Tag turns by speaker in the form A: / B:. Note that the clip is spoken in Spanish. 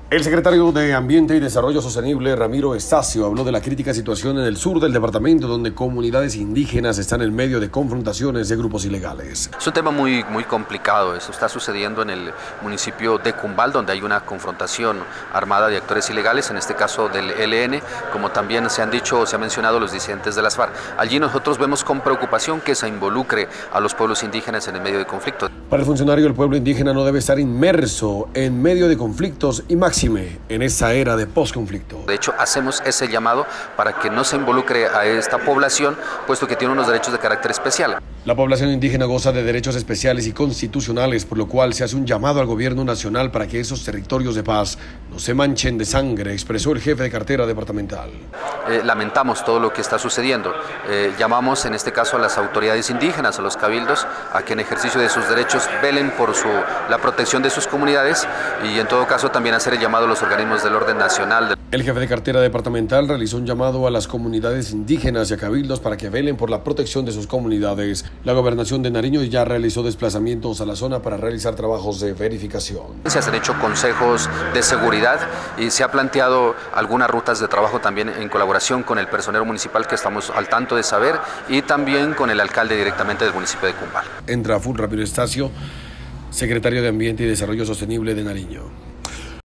A: El secretario de Ambiente y Desarrollo Sostenible, Ramiro Estacio, habló de la crítica situación en el sur del departamento, donde comunidades indígenas están en medio de confrontaciones de grupos ilegales.
B: Es un tema muy complicado. Eso está sucediendo en el municipio de Cumbal, donde hay una confrontación armada de actores ilegales, en este caso del ELN, como también se ha mencionado los disidentes de las FARC. Allí nosotros vemos con preocupación que se involucre a los pueblos indígenas en el medio de conflictos.
A: Para el funcionario, el pueblo indígena no debe estar inmerso en medio de conflictos y máxime en esta era de posconflicto.
B: De hecho, hacemos ese llamado para que no se involucre a esta población, puesto que tiene unos derechos de carácter especial.
A: La población indígena goza de derechos especiales y constitucionales, por lo cual se hace un llamado al gobierno nacional para que esos territorios de paz no se manchen de sangre, expresó el jefe de cartera departamental.
B: Lamentamos todo lo que está sucediendo. Llamamos en este caso a las autoridades indígenas, a los cabildos, a que en ejercicio de sus derechos velen por la protección de sus comunidades y en todo caso también hacer el llamado a los organismos del orden nacional.
A: El jefe de cartera departamental realizó un llamado a las comunidades indígenas y a cabildos para que velen por la protección de sus comunidades. La gobernación de Nariño ya realizó desplazamientos a la zona para realizar trabajos de verificación.
B: Se han hecho consejos de seguridad y se ha planteado algunas rutas de trabajo también en colaboración con el personero municipal que estamos al tanto de saber y también con el alcalde directamente del municipio de Cumbal.
A: Entra Ramiro Estacio, secretario de Ambiente y Desarrollo Sostenible de Nariño.